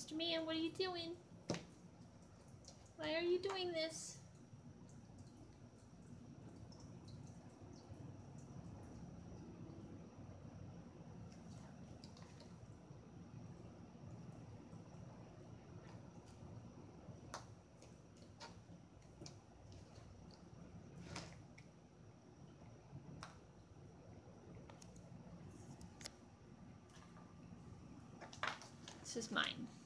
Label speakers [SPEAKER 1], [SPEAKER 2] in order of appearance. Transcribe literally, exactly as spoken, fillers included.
[SPEAKER 1] Mister Man, what are you doing? Why are you doing this? This is mine.